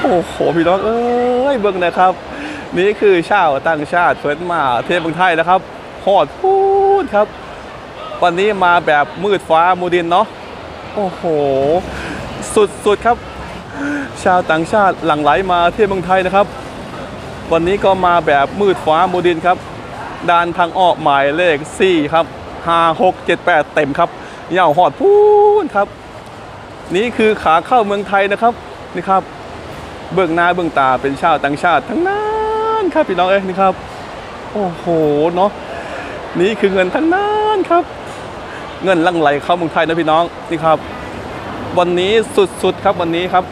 อ้โหพี่น้องเอ้ยเบิ่งนะครับนี่คือชาวต่างชาติเพิ่นมาเที่ยวเมืองไทยนะครับฮอดพูดครับวันนี้มาแบบมืดฟ้ามูดินเนาะโอ้โหสุดๆครับชาวต่างชาติหลั่งไหลมาเที่ยวเมืองไทยนะครับวันนี้ก็มาแบบมืดฟ้ามูดินครับด่านทางออกหมายเลข4ครับ5 6 7 8เต็มครับยาวฮอดพูดครับนี่คือขาเข้าเมืองไทยนะครับนี่ครับเบื้องหน้าเบื้องตาเป็นชาวต่างชาติทั้งนั้นครับพี่น้องเอ้ยนี่ครับโอ้โหเนาะนี่คือเงินทั้งนั้นครับเงินลั่งไหลเข้าเมืองไทยนะพี่น้องนี่ครับวันนี้สุดๆครับวันนี้ครับ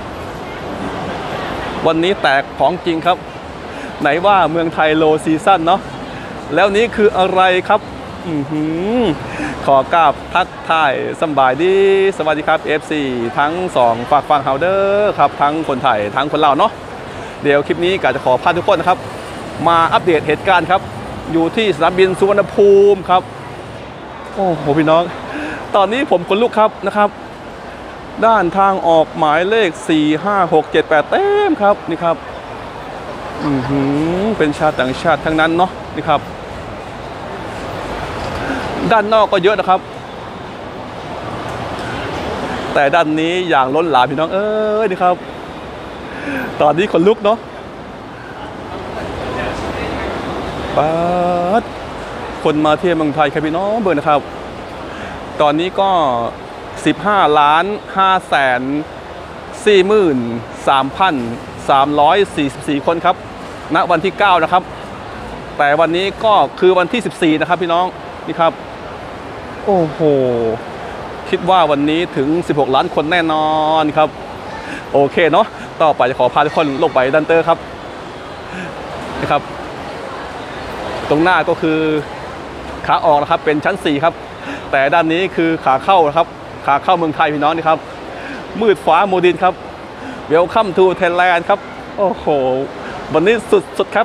วันนี้แตกของจริงครับไหนว่าเมืองไทยโลซีซั่นเนาะแล้วนี้คืออะไรครับขอกราบทักทายสบายดีสวัสดีครับ FC ทั้ง2ฝากฟังเฮาเดอร์ครับทั้งคนไทยทั้งคนลาวเนาะเดี๋ยวคลิปนี้ก็จะขอพาทุกคนนะครับมาอัปเดตเหตุการณ์ครับอยู่ที่สนามบินสุวรรณภูมิครับโอ้โหพี่น้องตอนนี้ผมขนลุกครับนะครับด้านทางออกหมายเลข4 5 6 7 8เต็มครับนี่ครับเป็นชาติต่างชาติทั้งนั้นเนาะนี่ครับด้านนอกก็เยอะนะครับแต่ด้านนี้อย่างล้นหลามพี่น้องเอ้ยนี่ครับตอนนี้ขนลุกเนาะป๊าดคนมาเที่ยวเมืองไทยครับพี่น้องเบอร์นะครับตอนนี้ก็15,543,344 คนครับณวันที่9นะครับแต่วันนี้ก็คือวันที่14นะครับพี่น้องนี่ครับโอ้โหคิดว่าวันนี้ถึง16ล้านคนแน่นอนครับโอเคเนาะต่อไปจะขอพาทุกคนลงไปดันเตอร์ครับนะครับตรงหน้าก็คือขาออกนะครับเป็นชั้น4ครับแต่ด้านนี้คือขาเข้านะครับขาเข้าเมืองไทยพี่น้องนี่ครับมืดฟ้าโมดินครับWelcome to Thailand ครับโอ้โหวันนี้สุดครับ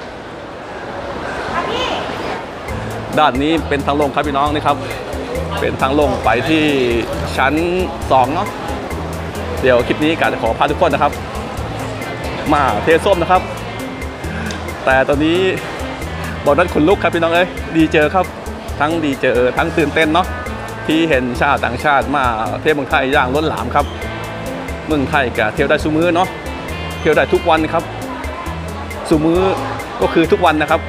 ด้านนี้เป็นทางลงครับพี่น้องนี่ครับเป็นทางลงไปที่ชั้น2เนาะเดี๋ยวคลิปนี้กะจะขอพาทุกคนนะครับมาเทส้มนะครับแต่ตอนนี้บอกนั้นขนลุกครับพี่น้องเอ้ยดีเจอครับทั้งดีเจอทั้งตื่นเต้นเนาะที่เห็นชาวต่างชาติมาเที่ยวเมืองไทยอย่างล้นหลามครับเมืองไทยกะเที่ยวได้ซุมื้อเนาะเที่ยวได้ทุกวันครับซุมื้อก็คือทุกวันนะครับ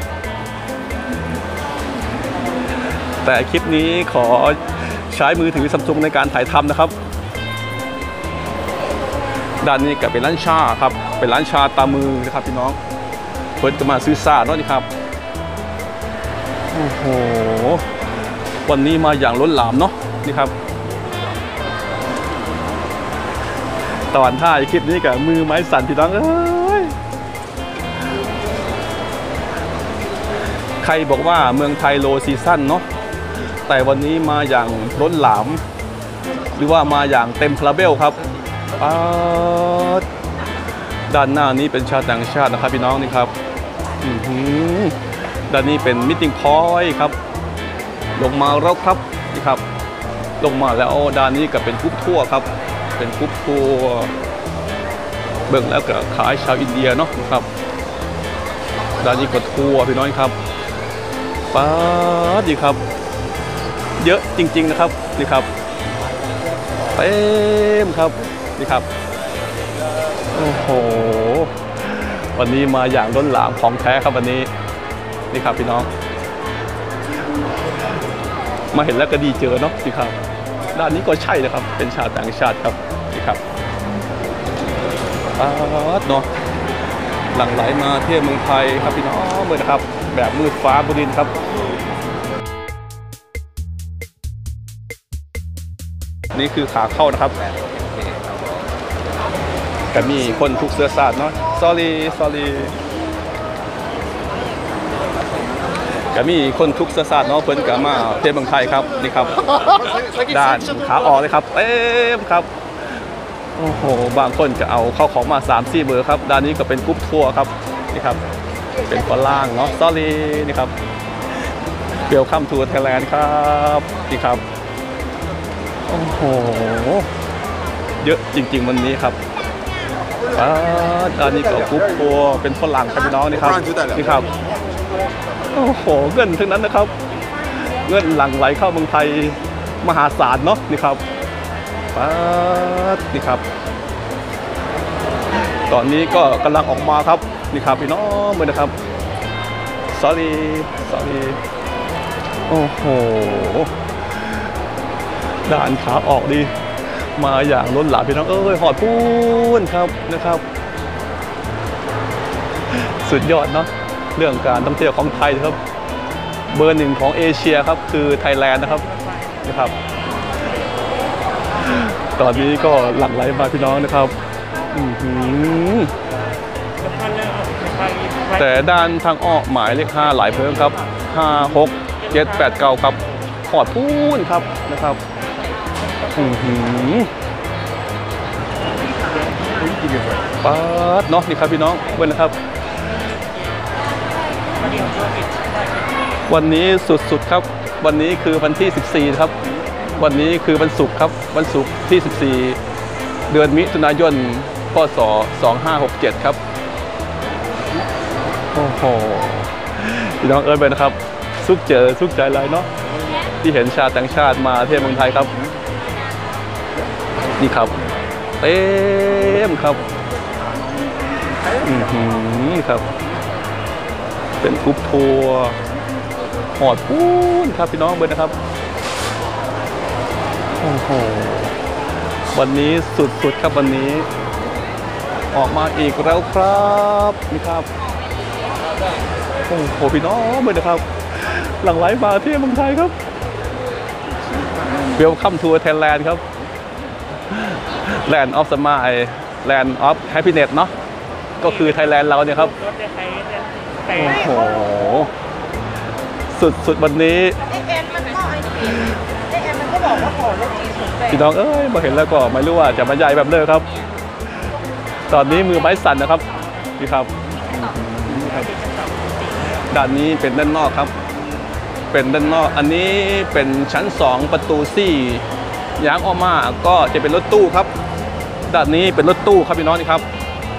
แต่คลิปนี้ขอใช้มือถือ Samsung ในการถ่ายทำนะครับด้านนี้ก็เป็นร้านชาครับเป็นร้านชาตามือนะครับพี่น้องเพิ่นจะมาซื้อซาเนาะนี่ครับโอ้โหวันนี้มาอย่างล้นหลามเนาะนี่ครับตอนถ่ายคลิปนี้กับมือไม้สั่นพี่น้องเอ้ยใครบอกว่าเมืองไทยโลซีซั่นเนาะแต่วันนี้มาอย่างล้นหลามหรือว่ามาอย่างเต็มคาราเบลครับด้านหน้านี้เป็นชาวต่างชาตินะครับพี่น้องนี่ครับด้านนี้เป็นมิทติ้งพอยต์ครับลงมาแล้วครับนี่ครับลงมาแล้วด้านนี้ก็เป็นกรุ๊ปทัวร์ครับเป็นกรุ๊ปทัวร์เบิ่งแล้วก็ขายชาวอินเดียเนาะครับด้านนี้ก็ทัวร์พี่น้องครับป๊าดดีครับเยอะจริงๆนะครับนี่ครับเต็มครับนี่ครับโอ้โหวันนี้มาอย่างล้นหลามของแท้ครับวันนี้นี่ครับพี่น้องมาเห็นแล้วก็ดีเจอเนาะนี่ครับด้านนี้ก็ใช่นะครับเป็นชาวต่างชาติครับนี่ครับเนาะหลั่งไหลมาเที่ยวเมืองไทยครับพี่น้องเลยนะครับแบบมืดฟ้าบุรินทร์ครับนี่คือขาเข้านะครับก็มีคนทุกเสื้อสาดเนาะ sorry ก็มีคนทุกเสื้อสาดเนาะเพิ่นก็มาเที่ยวเมืองไทยครับนี่ครับด้านขาออกเลยครับเต็มครับโอ้โหบางคนก็เอาเข้าของมา 3-4 เบอร์ครับด้านนี้ก็เป็นกรุ๊ปทัวร์ครับนี่ครับเป็นฝรั่งเนาะ sorry นี่ครับ Welcome to Thailand ครับนี่ครับโอ้โหเยอะจริงๆวันนี้ครับอันนี้ก็กรุ๊ปทัวร์เป็นฝรั่งครับพี่น้องนี่ครับนี่ครับโอ้โหเงินทั้งนั้นนะครับเงินหลั่งไหลเข้าเมืองไทยมหาศาลเนาะนี่ครับนี่ครับตอนนี้ก็กำลังออกมาครับนี่ครับพี่น้องเลยนะครับ sorry โอ้โหด่านขาออกดีมาอย่างล้นหลามพี่น้องหอดพูนครับนะครับสุดยอดเนาะเรื่องการท่องเที่ยวของไทยครับเบอร์ 1ของเอเชียครับคือไทยแลนด์นะครับตอนนี้ก็หลั่งไหลมาพี่น้องนะครับแต่ด้านทางออกหมายเลข5หลายเพิ่มครับ5 6 7 8 9ครับหอดพูนครับนะครับป๊าดเนาะนี่ครับพี่น้องเว้นนะครับวันนี้สุดๆครับวันนี้คือวันที่14ครับวันนี้คือวันศุกร์ครับวันศุกร์ที่14เดือนมิถุนายนพ.ศ. 2567ครับโอ้โหพี่น้องไปนะครับสุขใจอะไรเนาะที่เห็นชาวต่างชาติมาเที่ยวเมืองไทยครับนี่ครับเต็มครับครับเป็นกรุ๊ปทัวร์หอดพูนครับพี่น้องนะครับโอ้โหวันนี้สุดครับวันนี้ออกมาอีกแล้วครับนี่ครับโอ้โหพี่น้องนะครับหลั่งไหลมาที่เมืองไทยครับWelcome to Thailand ครับ Land of Smile Land of Happiness เนาะก็คือไทยแลนด์เราเนี่ยครับโอ้โหสุดวันนี้พี่น้องมาเห็นแล้วก็ไม่รู้ว่าจะบรรยายแบบเดิมครับตอนนี้มือไม้สั่นนะครับนี่ครับด้านนี้เป็นด้านนอกครับเป็นด้านนอกอันนี้เป็นชั้น2ประตู4ยางออกมาก็จะเป็นรถตู้ครับด้านนี้เป็นรถตู้ครับพี่น้องนี่ครับ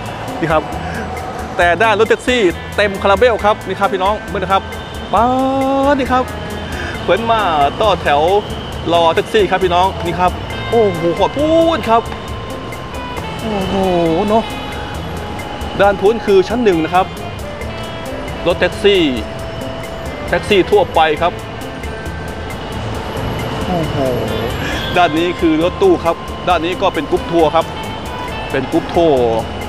แต่ด้านรถแท็กซี่เต็มคาราเบลครับนี่ครับพี่น้องเมื่อนะครับป้านี่ครับเหมือนมาต่อแถวรอแท็กซี่ครับพี่น้องนี่ครับโอ้โหขอพูดครับโอ้โหเนาะด้านพุ้นคือชั้น1นะครับรถแท็กซี่ทั่วไปครับโอ้โหด้านนี้คือรถตู้ครับด้านนี้ก็เป็นกรุ๊ปทัวร์ครับเป็นกรุ๊ปทัวร์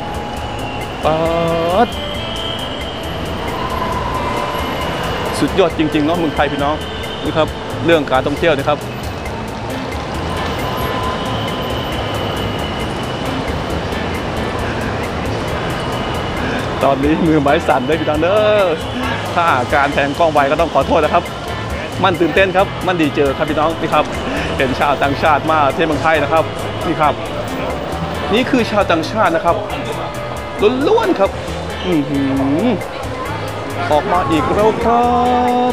สุดยอดจริงๆเนาะเมืองไทยพี่น้องนี่ครับเรื่องการท่องเที่ยวนะครับตอนนี้มือไม้สั่นด้วยพี่น้องเด้อถ้าการแทงกล้องไวก็ต้องขอโทษนะครับมันตื่นเต้นครับมันดีเจอครับพี่น้องนี่ครับเห็นชาวต่างชาติมาเที่ยวเมืองไทยนะครับนี่ครับนี่คือชาวต่างชาตินะครับล้วนๆครับออกมาอีกแล้วครับ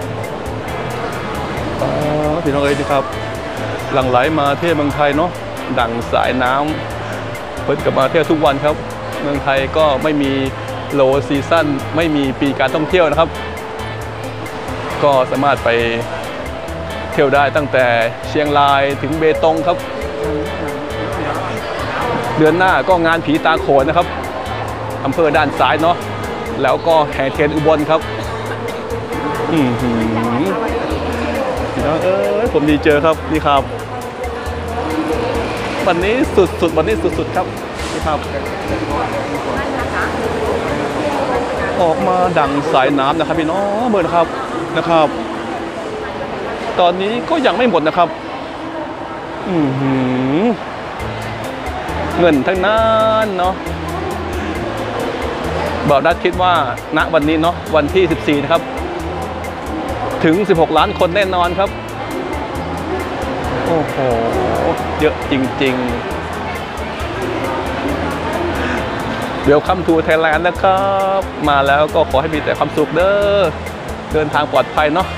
พี่น้องนี่ครับหลั่งไหลมาเที่ยวเมืองไทยเนาะดังสายน้ำเพิ่นกลับมาเที่ยวทุกวันครับเมืองไทยก็ไม่มีโลซีซั่นไม่มีปีการท่องเที่ยวนะครับก็สามารถไปเที่ยวได้ตั้งแต่เชียงรายถึงเบตงครับเดือนหน้าก็งานผีตาโขนนะครับอำเภอด้านซ้ายเนาะแล้วก็แห่เทียนอุบลครับพี่น้องผมดีเจอครับนี่ครับวันนี้สุดวันนี้สุดครับนี่ครับออกมาดังสายน้ำนะครับพี่น้องเบอร์นะครับตอนนี้ก็ยังไม่หมดนะครับเงินทั้งนั้นเนาะบอกได้คิดว่าณวันนี้เนาะวันที่14นะครับถึง16ล้านคนแน่นอนครับโอ้โหเยอะจริงๆWelcome to Thailand นะครับมาแล้วก็ขอให้มีแต่ความสุขเด้อเดินทางปลอดภัยเนาะ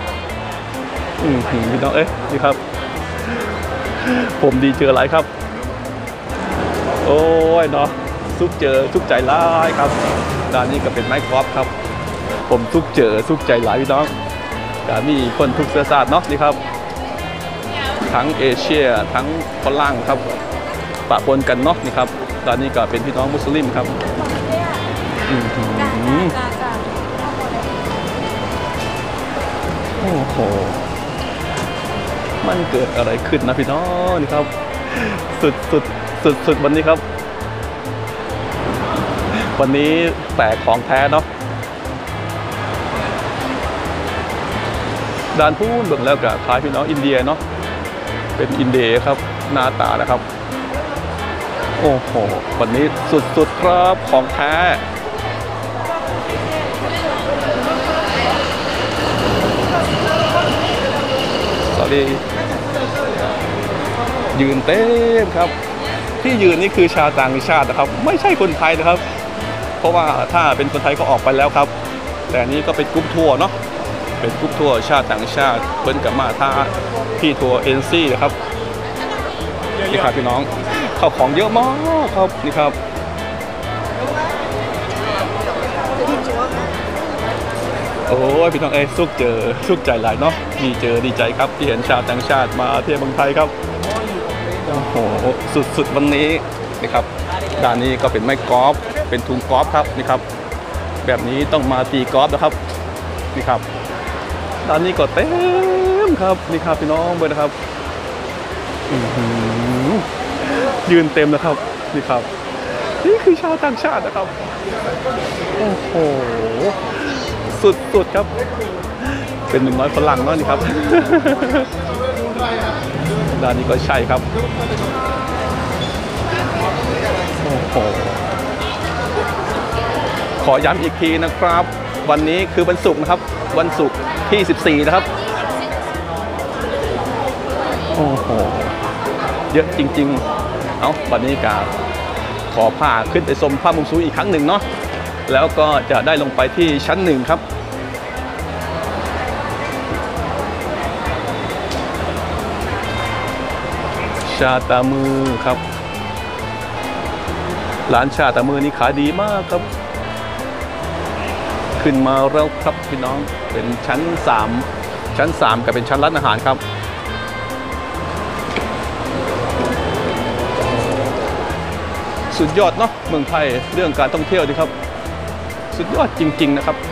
พี่น้องนี่ครับผมดีเจออะไรครับโอ้ยเนาะสุกเจอสุกใจร้ายครับด้านนี้ก็เป็นไม้กอล์ฟครับผมสุกเจอสุกใจหลายพี่น้องก็มีคนทุกเชื้อชาติเนาะนี่ครับทั้งเอเชียทั้งฝรั่งครับปะปนกันเนาะนี่ครับด้านนี้ก็เป็นพี่น้องมุสลิมครับโอ้โหมันเกิดอะไรขึ้นนะพี่น้องนี่ครับสุดวันนี้ครับวันนี้แปลกของแท้เนาะด้านพูนเบิ่งแล้วก็คล้ายพี่น้องอินเดียเนาะเป็นอินเดียครับหน้าตานะครับโอ้โหวันนี้สุดครับของแท้สวัสดียืนเต็มครับที่ยืนนี่คือชาวต่างชาตินะครับไม่ใช่คนไทยนะครับเพราะว่าถ้าเป็นคนไทยก็ออกไปแล้วครับแต่นี้ก็เป็นกรุ๊ปทัวร์เนาะเป็นกรุ๊ปทัวร์ชาติต่างชาติเพิ่นกับมาท่าที่ทัวร์เอ็นซีนะครับนี่ครับพี่น้องเข้าของเยอะมากครับนี่ครับโอ้ยพี่น้องสุกใจหลายเนาะดีใจครับที่เห็นชาวต่างชาติมาเที่ยวเมืองไทยครับโอ้โหสุดวันนี้นะครับด้านนี้ก็เป็นไม้กอล์ฟเป็นถุงกอล์ฟครับนี่ครับแบบนี้ต้องมาตีกอล์ฟนะครับนี่ครับด้านนี้ก็เต็มครับนี่ครับพี่น้องเลยนะครับยืนเต็มนะครับนี่ครับนี่คือชาวต่างชาตินะครับโอ้โหสุดครับเป็นหนึ่งน้อยฝรั่งเนาะนี่ครับด้านนี้ก็ใช่ครับโอ้โหขอย้ำอีกทีนะครับวันนี้คือวันศุกร์นะครับวันศุกร์ที่14นะครับโอ้โหเยอะจริงๆเอาวันนี้กาขอพาขึ้นไปชมภาพมุมสูงอีกครั้งหนึ่งเนาะแล้วก็จะได้ลงไปที่ชั้น1ครับชาตามือครับร้านชาตามือนี่ขายดีมากครับขึ้นมาแล้วครับพี่น้องเป็นชั้น3กับเป็นชั้นร้านอาหารครับสุดยอดเนาะเมืองไทยเรื่องการท่องเที่ยวดีครับสุดยอดจริงๆนะครับ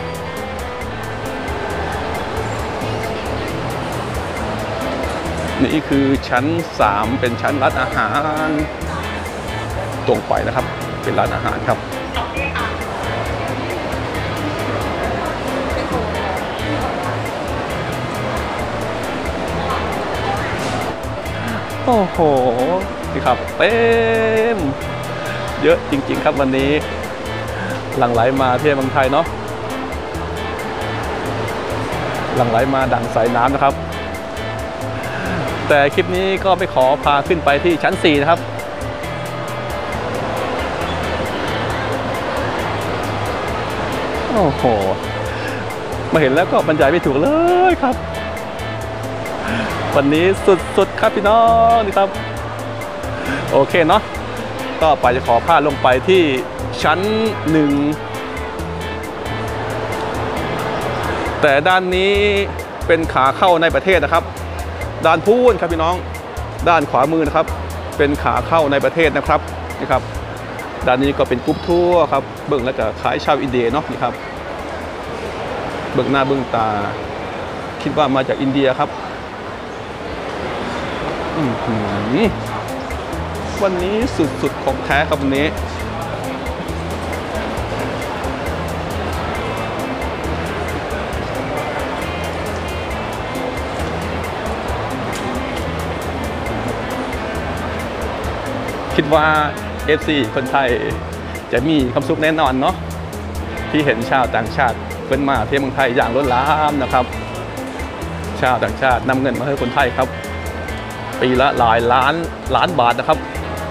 นี่คือชั้น3เป็นชั้นร้านอาหารตรงไปนะครับเป็นร้านอาหารครับโอ้โหนี่ครับเต็มเยอะจริงๆครับวันนี้หลั่งไหลมาเที่ยวเมืองไทยเนาะหลั่งไหลมาดั่งสายน้ำนะครับแต่คลิปนี้ก็ไม่ขอพาขึ้นไปที่ชั้น4นะครับโอ้โหมาเห็นแล้วก็บรรยายไม่ถูกเลยครับวันนี้สุดครับพี่น้องนี่ครับโอเคเนาะก็ไปจะขอพาลงไปที่ชั้น1แต่ด้านนี้เป็นขาเข้าในประเทศนะครับด้านพูนครับพี่น้องด้านขวามือนะครับเป็นขาเข้าในประเทศนะครับนี่ครับด้านนี้ก็เป็นกรุ๊ปทัวร์ครับเบื้องแล้วก็ขายชาวอินเดียเนาะนี่ครับเบื้องหน้าเบื้องตาคิดว่ามาจากอินเดียครับวันนี้สุดของแท้ครับวันนี้คิดว่า FC คนไทยจะมีความสุขแน่นอนเนาะที่เห็นชาวต่างชาติเพิ่นมาเที่ยวเมืองไทยอย่างล้นหลามนะครับชาวต่างชาตินำเงินมาให้คนไทยครับปีละหลายล้านบาทนะครับ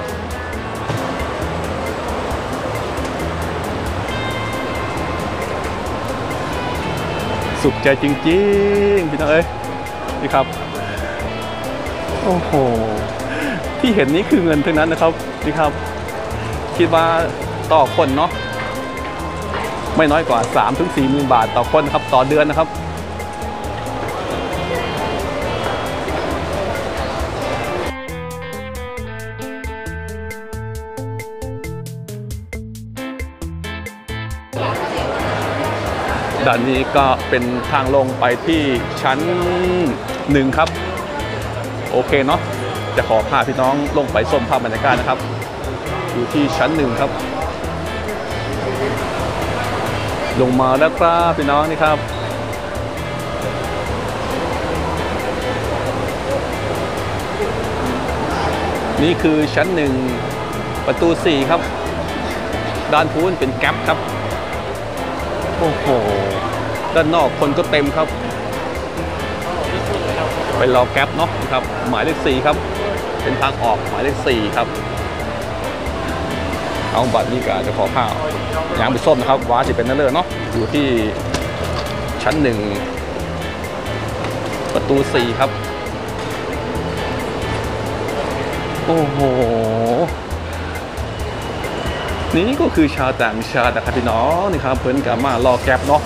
สุขใจจริงๆพี่น้องนี่ครับโอ้โหที่เห็นนี้คือเงินทั้งนั้นนะครับนี่ครับคิดว่าต่อคนเนาะไม่น้อยกว่า 3-4 หมื่นบาทต่อคนครับต่อเดือนนะครับด้านนี้ก็เป็นทางลงไปที่ชั้น1ครับโอเคเนาะจะขอพาพี่น้องลงไปชมภาพบรรยากาศนะครับอยู่ที่ชั้น1ครับลงมาแล้วครับพี่น้องนี่ครับนี่คือชั้น1ประตู4ครับด้านพูนเป็นแก๊ปครับโอ้โหด้านนอกคนก็เต็มครับไปรอแก๊ปเนาะครับหมายเลข4ครับเป็นทางออกหมายเลข4ครับเอาบัตรนี่ก็จะขอข้าวยางไปส้มนะครับว้าจะเป็นนั่นเลยเนาะอยู่ที่ชั้น1ประตู4ครับโอ้โหนี่ก็คือชาวต่างชาตินะครับพี่น้องนี่ครับเพิ่นกับมารอแก๊ปเนาะ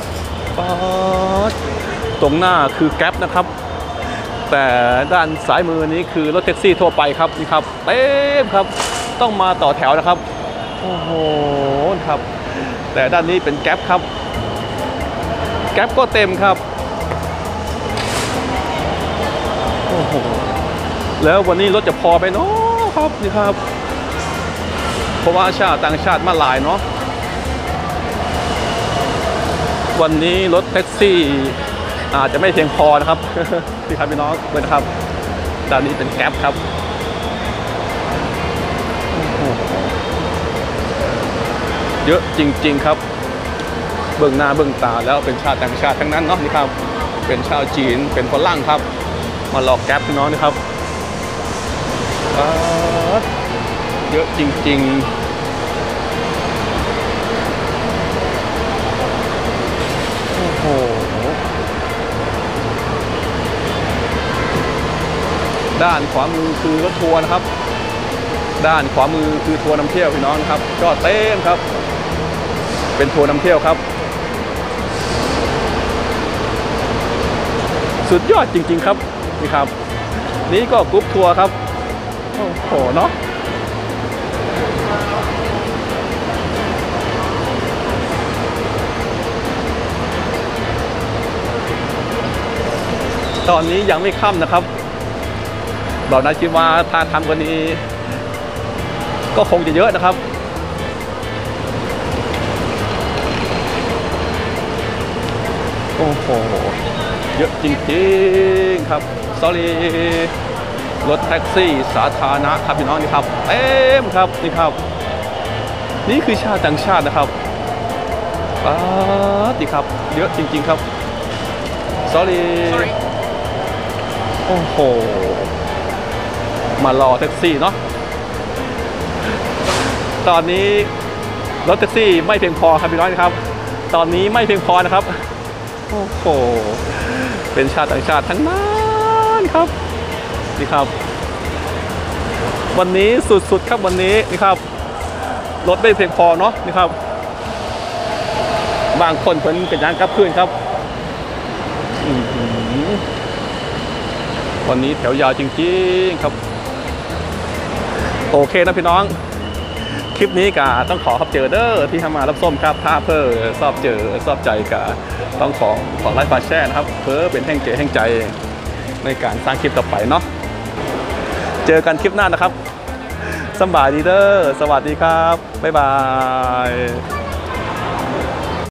ตรงหน้าคือแก๊ปนะครับแต่ด้านซ้ายมือนี้คือรถแท็กซี่ทั่วไปครับนี่ครับเต็มครับต้องมาต่อแถวนะครับโอ้โหครับแต่ด้านนี้เป็นแก๊ปครับแก๊ปก็เต็มครับโอ้โหแล้ววันนี้รถจะพอไปเนาะครับนี่ครับเพราะว่าชาติต่างชาติมาหลายเนาะวันนี้รถแท็กซี่อาจจะไม่เพียงพอนะครับพี่ครับพี่น้องเลยนะครับด้านนี้เป็นแก๊ปครับเยอะจริงๆครับเบื้องหน้าเบื้องตาแล้วเป็นชาติต่างชาติทั้งนั้นเนาะนี่ครับเป็นชาวจีนเป็นฝรั่งครับมาหลอกแก๊ปพี่น้องนะครับเยอะจริงๆโอ้โหด้านขวามือคือรถทัวร์นะครับด้านขวามือคือทัวร์นำเที่ยวพี่น้องครับก็เต็มครับเป็นทัวร์นำเที่ยวครับสุดยอดจริงๆครับนี่ครับนี่ก็กรุ๊ปทัวร์ครับโอ้โหเนาะตอนนี้ยังไม่ค่ำนะครับบอกนะคิดว่าถ้าทำกว่านี้ก็คงจะเยอะนะครับโอ้โหเยอะจริงๆครับ sorry รถแท็กซี่สาธารณะครับพี่น้องนี่ครับเต็มครับนี่ครับนี่คือชาติต่างชาตินะครับดีครับเยอะจริงๆครับ sorry โอ้โหมารอแท็กซี่เนาะตอนนี้รถแท็กซี่ไม่เพียงพอครับพี่น้องครับตอนนี้ไม่เพียงพอนะครับโอ้โหเป็นชาติต่างชาติทั้งนั้นครับนี่ครับวันนี้สุดๆครับวันนี้นี่ครับรถไม่เพียงพอเนาะนี่ครับบางคนเพิ่นเป็นย่างกลับคืนครับวันนี้แถวยาวจริงๆครับโอเคนะพี่น้องคลิปนี้ก็ต้องขอครับเจอเด้อที่ทำมารับส้มครับถ้าเพื่อชอบเจอชอบใจก็ต้องขอไลค์ฝากแชร์นะครับเพื่อเป็นแห่งใจในการสร้างคลิปต่อไปเนาะเจอกันคลิปหน้านะครับสบายดีเด้อสวัสดีครับบ๊ายบาย